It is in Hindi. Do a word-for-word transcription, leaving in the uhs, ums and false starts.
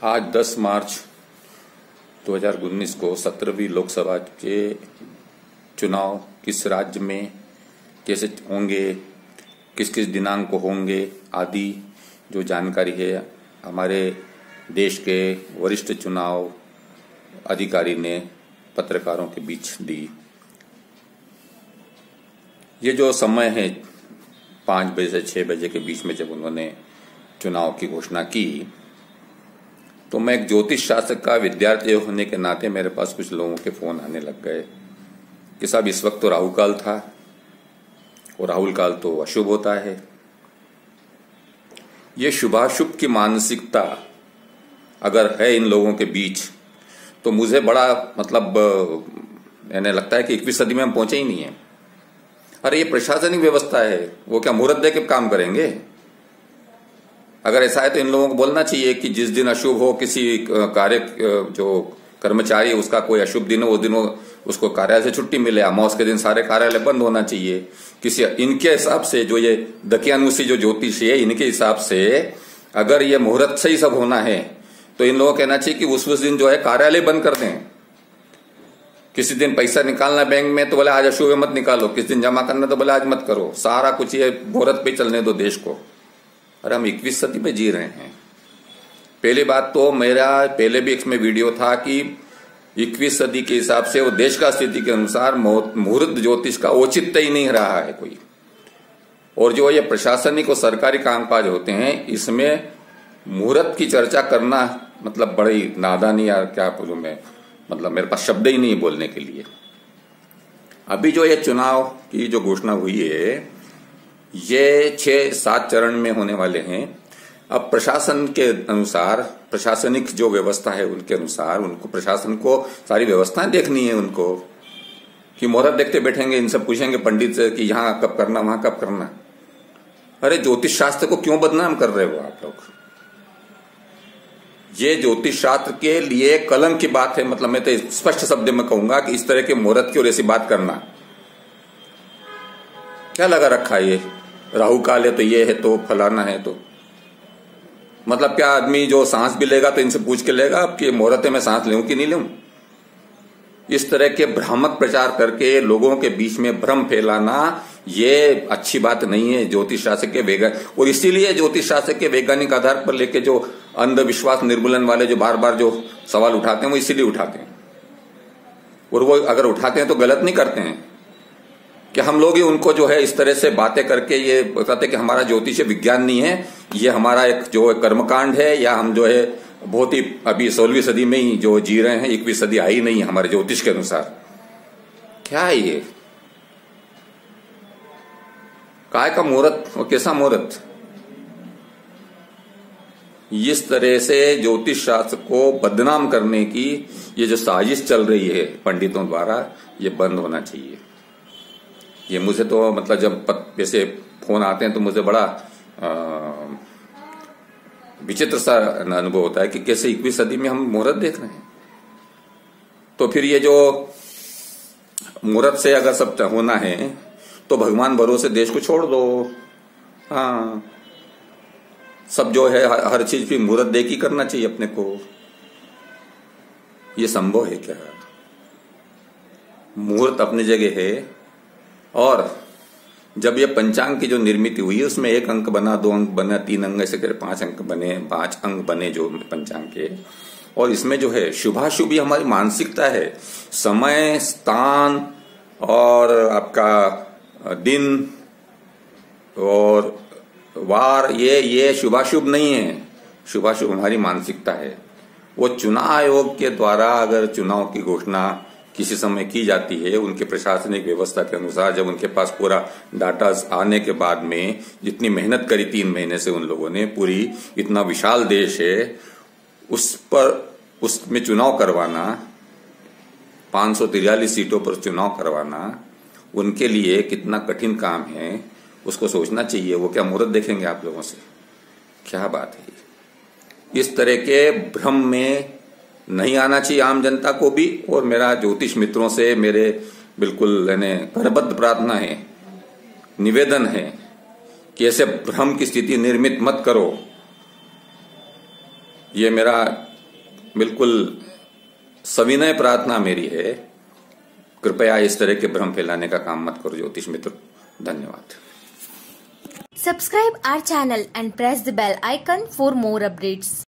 आज दस मार्च दो हज़ार उन्नीस को सत्रहवीं लोकसभा के चुनाव किस राज्य में कैसे होंगे, किस किस दिनांक को होंगे आदि जो जानकारी है हमारे देश के वरिष्ठ चुनाव अधिकारी ने पत्रकारों के बीच दी। ये जो समय है पाँच बजे से छह बजे के बीच में जब उन्होंने चुनाव की घोषणा की, तो मैं एक ज्योतिष शास्त्र का विद्यार्थी होने के नाते मेरे पास कुछ लोगों के फोन आने लग गए कि साहब इस वक्त तो राहु काल था और राहुल काल तो अशुभ होता है। ये शुभाशुभ की मानसिकता अगर है इन लोगों के बीच तो मुझे बड़ा मतलब मैंने लगता है कि इक्कीसवीं सदी में हम पहुंचे ही नहीं है। अरे ये प्रशासनिक व्यवस्था है, वो क्या मुहूर्त दे के काम करेंगे? अगर ऐसा है तो इन लोगों को बोलना चाहिए कि जिस दिन अशुभ हो, किसी कार्य जो कर्मचारी है उसका कोई अशुभ दिन हो, उस दिन उसको कार्यालय से छुट्टी मिले। अमावस के दिन सारे कार्यालय बंद होना चाहिए। किसी इनके हिसाब से जो ये दकियानुसी जो ज्योतिष है, इनके हिसाब से अगर ये मुहूर्त सही सब होना है तो इन लोगों को कहना चाहिए कि उस उस दिन जो है कार्यालय बंद कर दें। किसी दिन पैसा निकालना बैंक में तो बोले आज अशुभ है मत निकालो, किस दिन जमा करना तो बोले आज मत करो। सारा कुछ ये मुहूर्त पे चलने दो देश को। अरे हम इक्कीसवीं सदी में जी रहे हैं। पहली बात तो मेरा पहले भी इसमें वीडियो था कि इक्कीसवीं सदी के हिसाब से वो देश का स्थिति के अनुसार मुहूर्त ज्योतिष का औचित्य ही नहीं रहा है कोई। और जो ये प्रशासनिक और सरकारी कामकाज होते हैं इसमें मुहूर्त की चर्चा करना मतलब बड़ी नादानी या क्या बोलूं मैं, मतलब मेरे पास शब्द ही नहीं बोलने के लिए। अभी जो ये चुनाव की जो घोषणा हुई है ये छह सात चरण में होने वाले हैं। अब प्रशासन के अनुसार, प्रशासनिक जो व्यवस्था है उनके अनुसार उनको प्रशासन को सारी व्यवस्थाएं देखनी है उनको, कि मुहूर्त देखते बैठेंगे, इनसे पूछेंगे पंडित से कि यहां कब करना वहां कब करना। अरे ज्योतिष शास्त्र को क्यों बदनाम कर रहे हो आप लोग? ये ज्योतिष शास्त्र के लिए कलंक की बात है। मतलब मैं तो स्पष्ट शब्द में कहूंगा कि इस तरह के मुहूर्त की और ऐसी बात करना क्या लगा रखा है। ये राहु काल है तो ये है तो फलाना है तो मतलब क्या आदमी जो सांस भी लेगा तो इनसे पूछ के लेगा कि मुहूर्त में सांस लूं कि नहीं लूं? इस तरह के भ्रामक प्रचार करके लोगों के बीच में भ्रम फैलाना ये अच्छी बात नहीं है ज्योतिष शास्त्र के वैज्ञानिक। और इसीलिए ज्योतिष शास्त्र के वैज्ञानिक आधार पर लेके जो अंधविश्वास निर्मूलन वाले जो बार बार जो सवाल उठाते हैं वो इसीलिए उठाते हैं। और वो अगर उठाते हैं तो गलत नहीं करते हैं कि हम लोग ही उनको जो है इस तरह से बातें करके ये बताते कि हमारा ज्योतिष विज्ञान नहीं है, ये हमारा एक जो कर्मकांड है, या हम जो है बहुत ही अभी सोलहवीं सदी में ही जो जी रहे हैं, इक्कीसवीं सदी आई नहीं है हमारे ज्योतिष के अनुसार। क्या है ये? काय का मुहूर्त और कैसा मुहूर्त? इस तरह से ज्योतिष शास्त्र को बदनाम करने की ये जो साजिश चल रही है पंडितों द्वारा, ये बंद होना चाहिए। ये मुझे तो मतलब जब वैसे फोन आते हैं तो मुझे बड़ा विचित्र सा अनुभव होता है कि कैसे इक्कीसवीं सदी में हम मुहूर्त देख रहे हैं। तो फिर ये जो मुहूर्त से अगर सब होना है तो भगवान भरोसे देश को छोड़ दो। हाँ, सब जो है हर चीज की मुहूर्त देख ही करना चाहिए अपने को। ये संभव है क्या? मुहूर्त अपनी जगह है। और जब ये पंचांग की जो निर्मित हुई है उसमें एक अंक बना, दो अंक बना, तीन अंक ऐसे करके पांच अंक बने, पांच अंक बने जो पंचांग के। और इसमें जो है शुभाशुभ हमारी मानसिकता है। समय, स्थान और आपका दिन और वार, ये ये शुभाशुभ नहीं है। शुभाशुभ हमारी मानसिकता है। वो चुनाव आयोग के द्वारा अगर चुनाव की घोषणा किसी समय की जाती है उनके प्रशासनिक व्यवस्था के अनुसार, जब उनके पास पूरा डाटा आने के बाद में, जितनी मेहनत करी तीन महीने से उन लोगों ने, पूरी इतना विशाल देश है उस पर, उसमें चुनाव करवाना, पांच सौ तिरालीस सीटों पर चुनाव करवाना उनके लिए कितना कठिन काम है उसको सोचना चाहिए। वो क्या मुहूर्त देखेंगे आप लोगों से? क्या बात है? इस तरह के भ्रम में नहीं आना चाहिए आम जनता को भी। और मेरा ज्योतिष मित्रों से मेरे बिल्कुल यानी करबद्ध प्रार्थना है, निवेदन है कि ऐसे भ्रम की स्थिति निर्मित मत करो। ये मेरा बिल्कुल सविनय प्रार्थना मेरी है, कृपया इस तरह के भ्रम फैलाने का काम मत करो ज्योतिष मित्र। धन्यवाद। Subscribe our channel and press the bell icon for more updates.